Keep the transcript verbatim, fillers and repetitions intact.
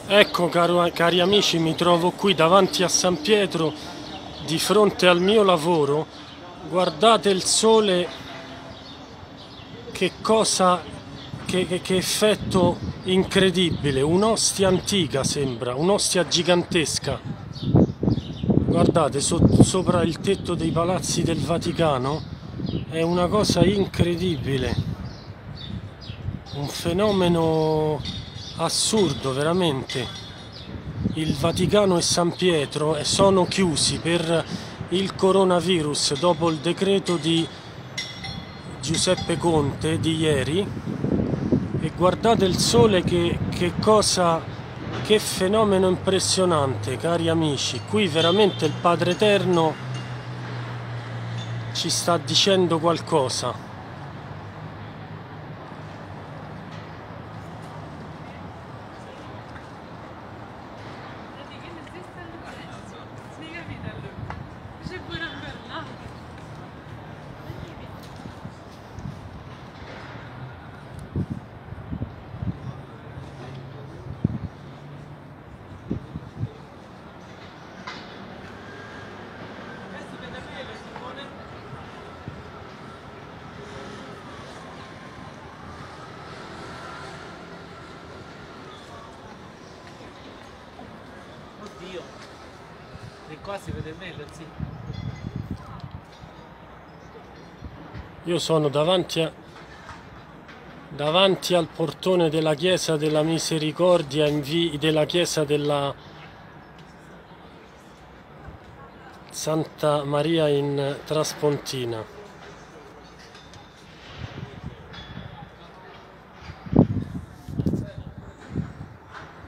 Ecco, caro- cari amici, mi trovo qui davanti a San Pietro, di fronte al mio lavoro. Guardate il sole, che cosa, che, che- che effetto incredibile, un'ostia antica sembra, un'ostia gigantesca. Guardate, so- sopra il tetto dei palazzi del Vaticano, è una cosa incredibile, un fenomeno assurdo veramente. Il Vaticano e San Pietro sono chiusi per il coronavirus dopo il decreto di Giuseppe Conte di ieri. E guardate il sole, che, che cosa, che fenomeno impressionante, cari amici. Qui veramente il Padre Eterno ci sta dicendo qualcosa. Oddio, di qua si vede meglio, sì. Io sono davanti a, davanti al portone della chiesa della Misericordia, in vi, della chiesa della Santa Maria in Traspontina.